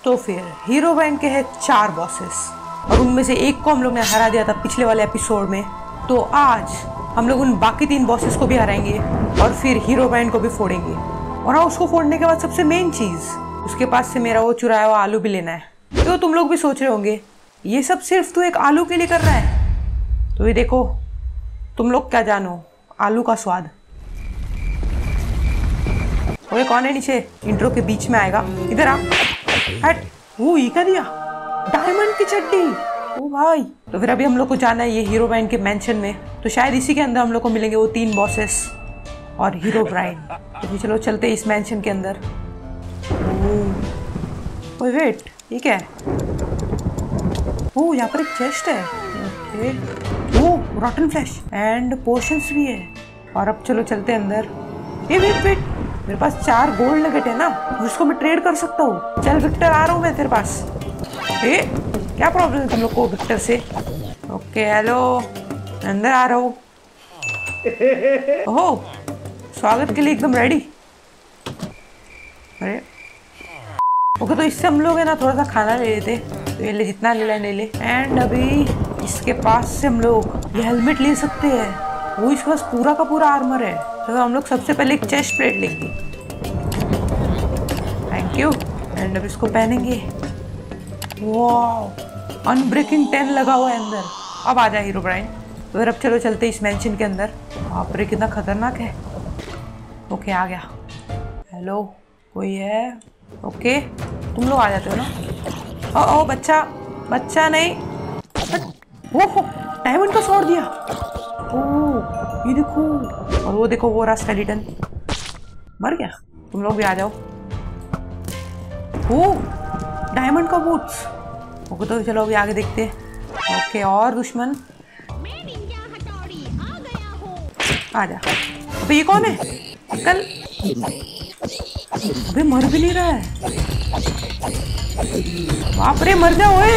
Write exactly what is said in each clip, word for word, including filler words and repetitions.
तो फिर हीरोब्राइन के हैं चार बॉसेस और उनमें से एक को हम लोग ने हरा दिया था पिछले वाले एपिसोड में। तो आज हम लोग उन बाकी तीन बॉसेस को भी हराएंगे और फिर हीरोब्राइन को भी फोड़ेंगे। और हाँ, उसको फोड़ने के बाद सबसे मेन चीज, उसके पास से मेरा वो चुराया हुआ आलू भी लेना है। तो तुम लोग भी सोच रहे होंगे ये सब सिर्फ तू एक आलू के लिए कर रहा है, तो ये देखो तुम लोग क्या जानो आलू का स्वाद। ओए कौन है नीचे? इंट्रो के बीच में आएगा, इधर आ। हट, वो ये क्या दिया? डायमंड की चड्डी। ओ भाई, तो फिर अभी हम लोग को जाना है ये हीरोब्राइन के मेंशन में, तो शायद इसी के अंदर हम लोग को मिलेंगे वो तीन बॉसेस और हीरोब्राइन। तो फिर चलो चलते हैं इस मेंशन के अंदर। ओह वेट, ये क्या है? ओह यहाँ पर एक चेस्ट है। Okay, oh rotten flesh and potions भी है। और अब चलो चलते हैं अंदर। ए वेट वेट, मेरे पास चार गोल्ड नगेट है ना, जिसको मैं ट्रेड कर सकता हूँ। चल विक्टर, आ रहा हूँ मैं तेरे पास। ए क्या प्रॉब्लम है तुम लोग को विक्टर से? ओके हेलो, अंदर आ रहा हूँ। ओह स्वागत के लिए एकदम रेडी। अरे ओके, तो इससे हम लोग है ना थोड़ा सा खाना ले लेते। तो ये ले, जितना ले ले ले। एंड अभी इसके पास से हम लोग ये हेलमेट ले सकते हैं। वो इसके पास पूरा का पूरा आर्मर है। तो हम लोग सबसे पहले एक चेस्ट प्लेट लेंगे। Thank you. एंड अब इसको पहनेंगे। वाह, अनब्रेकिंग टेन लगा हुआ है अंदर। अब आ जाए हीरोब्राइन। तो फिर अब चलो चलते इस मेंशन के अंदर। बाप रे कितना खतरनाक है। ओके आ गया। हेलो कोई है? ओके तुम लोग आ जाते हो ना। ओ ओ बच्चा, बच्चा नहीं। ओह डायमंड का शॉट दिया। ओह ये देखो, और वो देखो वो रहा स्केलेटन। मर गया। तुम लोग भी आ जाओ। ओह डायमंड का बूट्स। ओके तो चलो अभी आगे देखते हैं। ओके और दुश्मन आ जा। अबे ये कौन है? कल अबे मर भी नहीं रहा है। बाप रे मर जा ओए।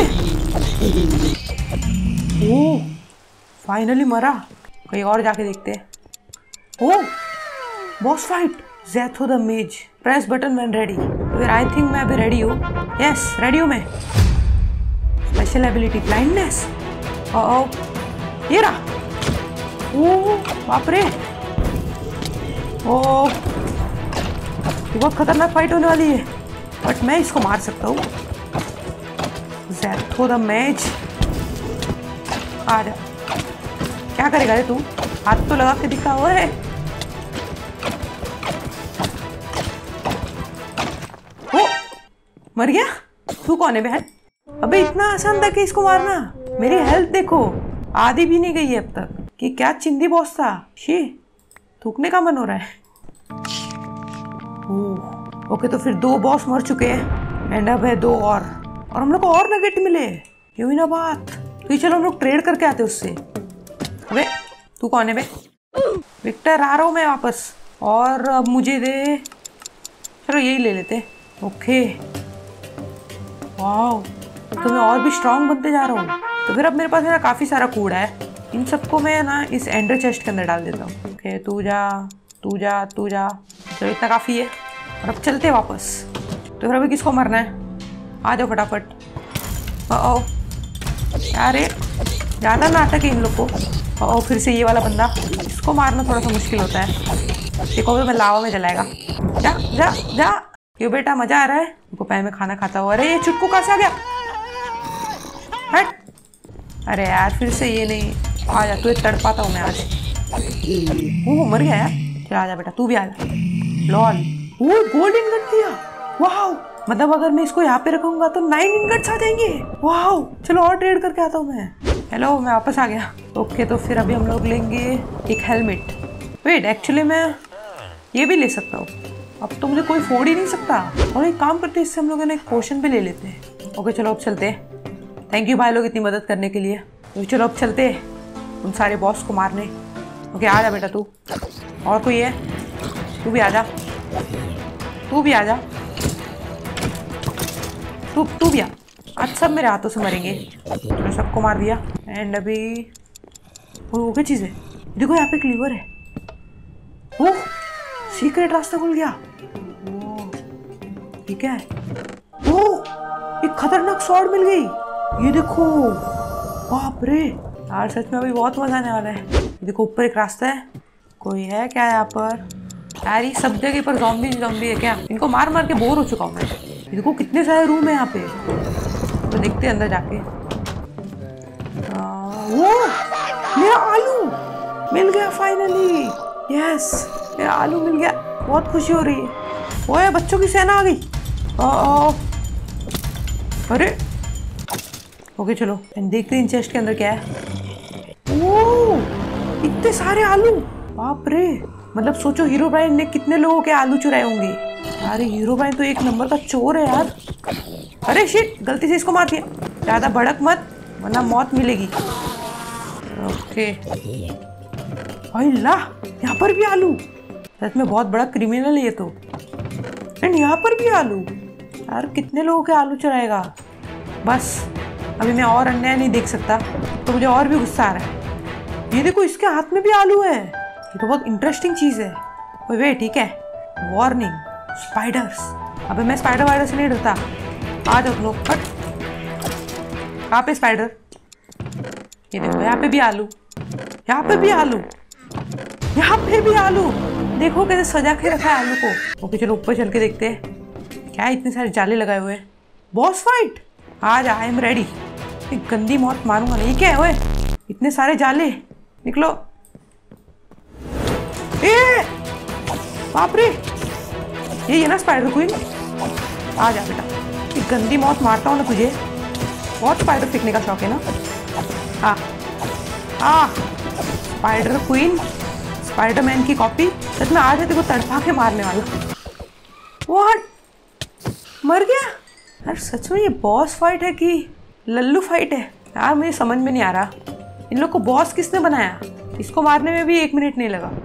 ओह फाइनली मरा। कहीं और जाके देखते हैं। ओह बॉस फाइट ज़ेथो the maze. Press button when ready. फिर आई थिंक मैं अभी रेडी हूँ। यस रेडी हूँ मैं। Special ability blindness. ओह ये रहा। ओह बाप रे। ओह बहुत खतरनाक फाइट होने वाली है, बट मैं इसको मार सकता हूँ। ज़ेथो द मेज आ जा। क्या करेगा रे तू? हाथ तो लगा के दिखा हुआ है। ओ मर गया। तू कौन है बहन? अबे इतना आसान था कि इसको मारना? मेरी हेल्थ देखो, आधी भी नहीं गई है अब तक। कि क्या चिंदी बॉस था। शी थूकने का मन हो रहा है। ओह ओके, तो फिर दो बॉस मर चुके हैं एंड अब है दो और और हम लोग को और नगेट मिले। क्यों ही ना बात। तो चलो हम लोग ट्रेड करके आते उससे। अबे तू कौन है बे? विक्टर आ रहा हूँ मैं वापस। और अब मुझे दे। चलो यही ले लेते। ओके वाह, तो मैं और भी स्ट्रांग बनते जा रहा हूँ। तो फिर अब मेरे पास है ना काफ़ी सारा कूड़ा है। इन सबको मैं ना इस एंडर चेस्ट के अंदर डाल देता हूँ। ओके तू जा तू जा तू जा। चलो इतना काफ़ी है और अब चलते वापस। तो फिर अभी किसको मरना है? आ जाओ फटाफट। ओ अरे ज़्यादा नाटक है इन लोग को। ओ फिर से ये वाला बंदा, इसको मारना थोड़ा सा मुश्किल होता है। देखो मैं लावा में जलाएगा। जा जा जा। क्यों बेटा मजा आ रहा है? उनको पहले में खाना खाता हुआ। अरे ये चुटकू कहाँ से आ गया? हट। अरे यार फिर से ये नहीं। आ जा, तू तड़पाता हूँ मैं आज। ओह मर गया यार। चल आ जा बेटा, तू भी आ जा। लॉल, वो गोल्ड इनगट दिया। वाह, मतलब अगर मैं इसको यहाँ पे रखूंगा तो नाइन इनगट्स आ जाएंगे। वाह, चलो और ट्रेड करके आता हूँ मैं। हेलो मैं वापस आ गया। ओके तो फिर अभी हम लोग लेंगे एक हेलमेट। वेट एक्चुअली मैं ये भी ले सकता हूँ। अब तो मुझे कोई फोड़ ही नहीं सकता। और एक काम करते हैं, इससे हम लोग ने एक पोशन भी ले लेते हैं। ओके चलो अब चलते हैं। थैंक यू भाई लोग इतनी मदद करने के लिए। तो चलो अब चलते हैं उन सारे बॉस को मारने। ओके आ जा बेटा तू। और कोई है? तू भी आ जा। तू भी आ जा। तू तू भी आ। आज सब मेरे हाथों से मरेंगे। तो सबको मार दिया। एंड अभी वो क्या चीज़ है? देखो यहाँ पे क्लीवर है। ओह सीक्रेट रास्ता खुल गया। ओह ठीक है। ओह एक खतरनाक स्वॉर्ड मिल गई, ये देखो, बाप रे यार सच में अभी बहुत मजा आने वाला है। देखो ऊपर एक रास्ता है, कोई है क्या यहाँ पर? यार ये सब जगह पर ज़ॉम्बी ज़ॉम्बी है क्या? इनको मार मार के बोर हो चुका हूँ मैं। देखो कितने सारे रूम है यहाँ पे, तो देखते हैं अंदर जाके। आ, वो मेरा आलू मिल गया फाइनली, यस मेरा आलू मिल गया, बहुत खुशी हो रही है। ओए बच्चों की सेना आ गई। ओ, ओ, अरे ओके चलो देखते हैं इन चेस्ट के अंदर क्या है। ओ इतने सारे आलू, बाप रे, मतलब सोचो हीरोब्राइन ने कितने लोगों के आलू चुराए होंगे। अरे हीरोब्राइन तो एक नंबर का चोर है यार। अरे शिट, गलती से इसको मार दिया। ज्यादा भड़क मत वरना मौत मिलेगी। ओके अल्लाह, यहाँ पर भी आलू, सच में बहुत बड़ा क्रिमिनल है ये तो। एंड यहाँ पर भी आलू, यार कितने लोगों के आलू चुराएगा। बस अभी मैं और अन्याय नहीं देख सकता, तो मुझे और भी गुस्सा आ रहा है। ये देखो इसके हाथ में भी आलू है, ये तो बहुत इंटरेस्टिंग चीज है। ओए वे ठीक है, वार्निंग स्पाइडर्स। अबे मैं स्पाइडर वाइडर से नहीं डरता, आ जाओ लोग। हट, कहाँ पे स्पाइडर? ये देखो यहाँ पे भी आलू, यहाँ पे भी आलू, यहाँ पे भी आलू। देखो कैसे सजा के रखा है आलू को। ओके चलो ऊपर चल के देखते हैं क्या इतने सारे जाले लगाए हुए हैं। बॉस फाइट, आ जा, आई एम रेडी। गंदी मौत मारूंगा नहीं। क्या है ओए, इतने सारे जाले, निकलो। ए बाप रे, ये है ना स्पाइडर क्वीन, आ जा बेटा। ये गंदी मौत मारता हूँ ना तुझे, बहुत स्पाइडर फेंकने का शौक है ना। आ आ स्पाइडर क्वीन, स्पाइडरमैन की कॉपी, सच में आज है तेरे को तड़पा के मारने वाला। व्हाट, मर गया? यार सच में ये बॉस फाइट है कि लल्लू फाइट है यार, मुझे समझ में नहीं आ रहा। इन लोग को बॉस किसने बनाया? इसको मारने में भी एक मिनट नहीं लगा।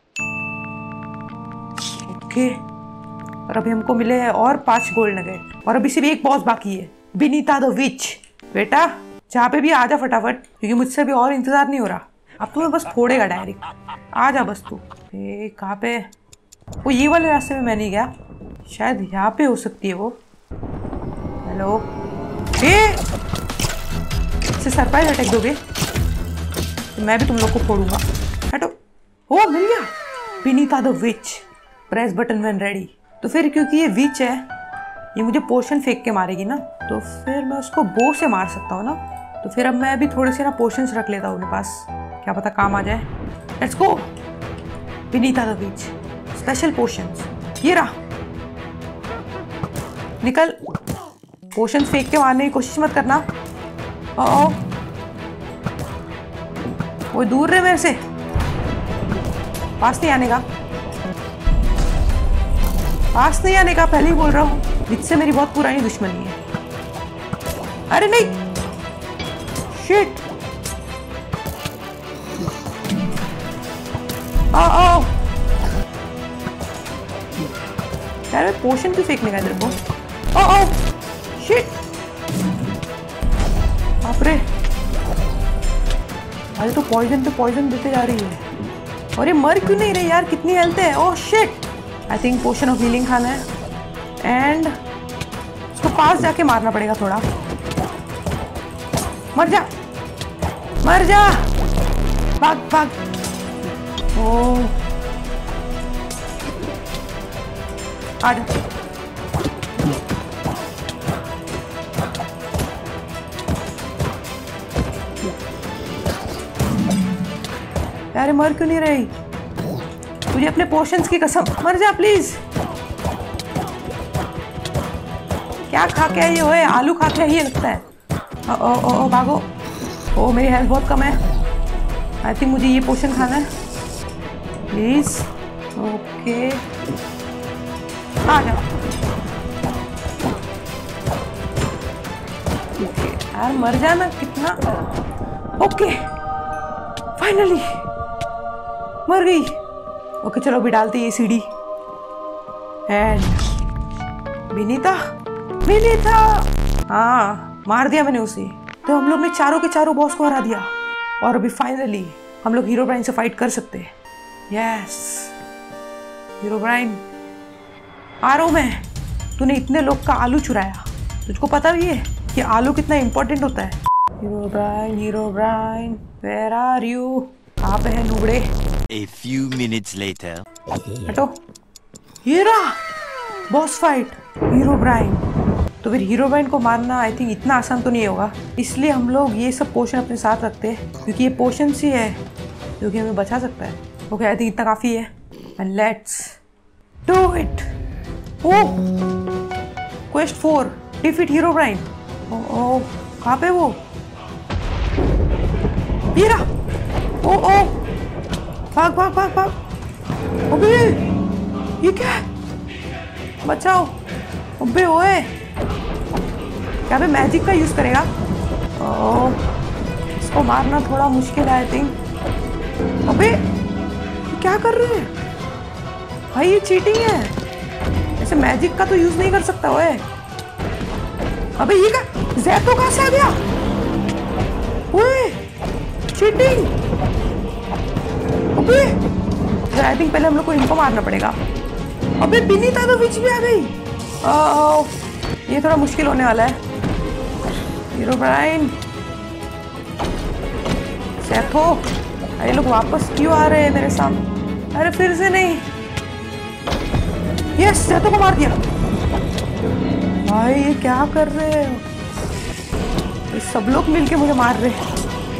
ओके, और अभी हमको मिले हैं और पांच गोल्ड नगेट, और अभी सिर्फ एक बॉस बाकी है, बिनीता द विच। बेटा जहाँ पे भी आ जा फटाफट, क्योंकि मुझसे भी और इंतजार नहीं हो रहा। अब तुम्हें बस फोड़ेगा डायरेक्ट, आ जा बस तू। ए कहाँ पे? वो ये वाले रास्ते में मैं नहीं गया, शायद यहाँ पे हो सकती है वो। हेलो, ए इससे सरप्राइज अटैक दोगे तो मैं भी तुम लोग को फोड़ूंगा। हटो। ओ मिल गया, Binita the witch, press button when ready. तो फिर क्योंकि ये विच है, ये मुझे पोशन फेंक के मारेगी ना, तो फिर मैं उसको बो से मार सकता हूँ ना। तो फिर अब मैं भी थोड़े से ना पोशंस रख लेता हूँ अपने पास, क्या पता काम आ जाए। Let's go, Binita the witch, special potions. ये रहा, निकल। पोशन फेंक के मारने की कोशिश मत करना। ओ वो दूर रहे मेरे से, पास नहीं आने का, पास नहीं आने का, पहले ही बोल रहा हूँ। जिससे मेरी बहुत पुरानी दुश्मनी है। अरे नहीं, शिट। आओ आओ यार, पोशन क्यों फेंकने का तेरे को? ओ ओ शिट, बाप रे, अरे तो पॉइजन पे पॉइजन देते जा रही है। और ये मर क्यों नहीं रही यार, कितनी हेल्थ है। Oh shit, I think potion of healing खाना है, एंड उसको पास जाके मारना पड़ेगा थोड़ा। मर जा, मर जा, भाग भाग। ओह आ जा। यार मर क्यों नहीं रही? तुझे अपने पोशंस की कसम, मर जा प्लीज। क्या खा के आई हो? आलू खा के आई लगता है। ओ ओ ओ, ओ भागो। ओ मेरी हेल्थ बहुत कम है, आई थिंक मुझे ये पोशन खाना है प्लीज। ओके आ जाओ। ओके यार मर जाना कितना। ओके फाइनली मर गई। ओके चलो अभी डालते ये सीढ़ी। एंड विनीता, विनीता, हाँ मार दिया मैंने उसे। तो हम लोग ने चारों के चारों बॉस को हरा दिया, और अभी फाइनली हम लोग हीरोब्राइन से फाइट कर सकते हैं। यस हीरोब्राइन, आ रहा हूँ मैं। तूने इतने लोग का आलू चुराया, तुझको पता भी है कि आलू कितना इम्पोर्टेंट होता है? Herobrine, Herobrine, where are you? कहाँ पे है नुबड़े? A few minutes later. हटो। ये रहा बॉस फाइट, हीरोब्राइन। तो फिर हीरोब्राइन को मारना आई थिंक इतना आसान तो नहीं होगा, इसलिए हम लोग ये सब पोशन अपने साथ रखते हैं, क्योंकि ये पोशन ही है जो कि हमें बचा सकता है। ओके, आई थिंक इतना काफ़ी है। And let's do it. Oh, quest four, defeat Herobrine. Oh, कहाँ पे वो? ये रहा। ओ ओ, भाग भाग भाग भाग। अबे ये क्या है? बचाओ। अबे ओए, क्या पे मैजिक का यूज करेगा? ओह, इसको मारना थोड़ा मुश्किल है आई थिंक। अबे क्या कर रहे हैं भाई? ये चीटिंग है, ऐसे मैजिक का तो यूज नहीं कर सकता ओए। अबे ये क्या? ज़ैतो कहाँ से आ गया? ओए चीटिंग। अबे आई थिंक पहले हम लोग को इनको मारना पड़ेगा। अबे बिनीता तो बीच में आ गई। ओह, ये थोड़ा मुश्किल होने वाला है। हीरोब्राइन, ज़ैतो, अरे लोग वापस क्यों आ रहे हैं मेरे सामने? अरे फिर से नहीं। यस, ज़ैतो को मार दिया। भाई ये क्या कर रहे हो? ये सब लोग मिलके मुझे मार रहे हैं।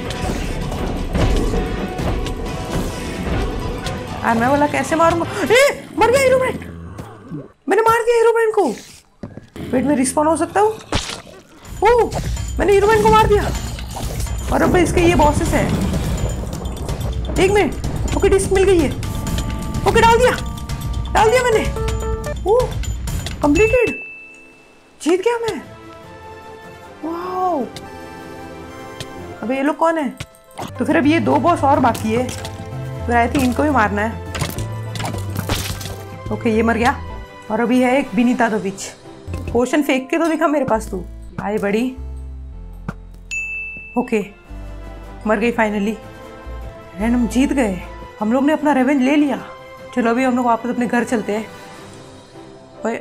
और मैं बोला कैसे मारूंगा? ए, मर गया हीरोब्राइन। मैंने मार दिया हीरोब्राइन को। वेट, में रिस्पॉन हो सकता हूँ? ओह, मैंने हीरोब्राइन को मार दिया। और अब इसके ये बॉसेस है। एक मिनट। ओके, डिस्क मिल गई है। ओके, डाल दिया डाल दिया मैंने। ओह, कंप्लीटेड। जीत गया मैं। वाओ। अबे ये लोग कौन है? तो फिर अब ये दो बॉस और बाकी है, फिर आई थिंक इनको भी मारना है। ओके, ये मर गया। और अभी है एक बिनीता द विच। पोशन फेंक के तो दिखा मेरे पास तू। आई बड़ी। ओके, मर गई फाइनली। एंड हम जीत गए। हम लोग ने अपना रेवेंज ले लिया। चलो अभी हम लोग वापस अपने घर चलते हैं। ओए,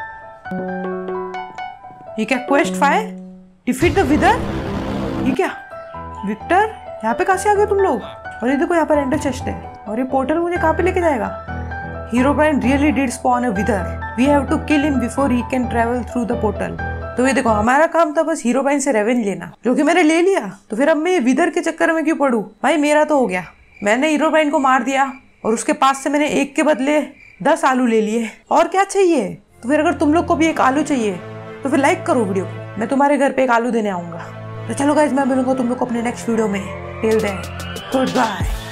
ये क्या? Quest five, defeat the wither. ये क्या? विक्टर, यहाँ पे कहाँ से आ गए तुम लोग? और ये देखो यहाँ पर एंडर चेस्ट है। और ये पोर्टल मुझे कहाँ पे लेके जाएगा? Herobrine really did spawn a wither. We have to kill him before he can travel through the portal. तो ये देखो, हमारा काम था बस हीरोब्राइन से रेवेंज लेना, जो कि मैंने ले लिया। तो फिर अब मैं ये विदर के चक्कर में क्यों पड़ूं? भाई मेरा तो हो गया। मैंने हीरोब्राइन को मार दिया और उसके पास से मैंने एक के बदले दस आलू ले लिए। और क्या चाहिए? तो फिर अगर तुम लोग को भी एक आलू चाहिए तो फिर लाइक करो वीडियो को। मैं तुम्हारे घर पे एक आलू देने आऊंगा। तो चलो गाइस, मैं मिलूंगा तुम लोग को अपने नेक्स्ट वीडियो में। Till then, good bye.